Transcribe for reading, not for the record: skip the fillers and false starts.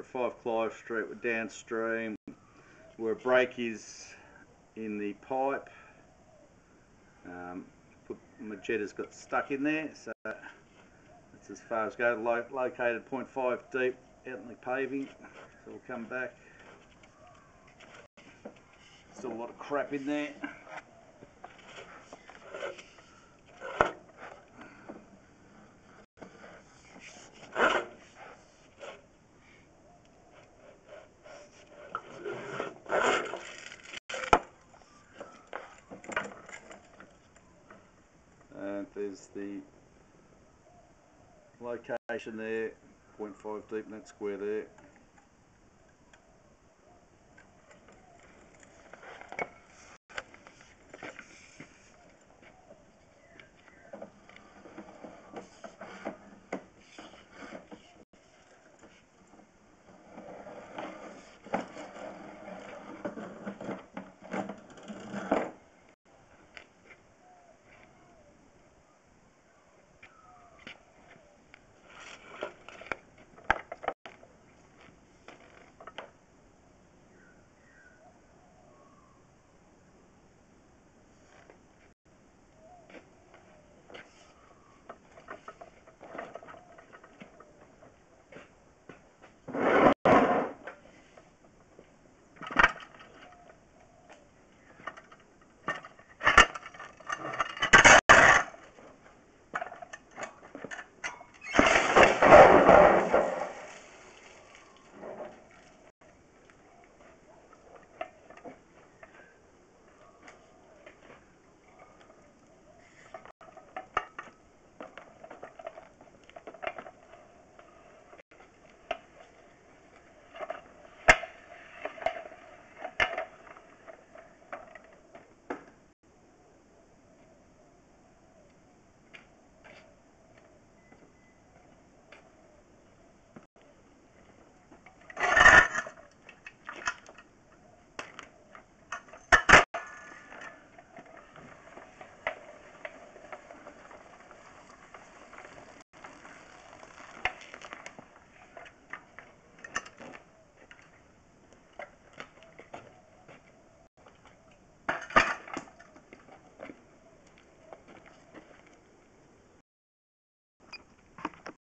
at 5 Clive Street. We're downstream where a break is in the pipe. My jetter's got stuck in there, so that's as far as go. Located 0.5 deep out in the paving, so we'll come back. Still a lot of crap in there. And there's the location there, 0.5 deep in that square there.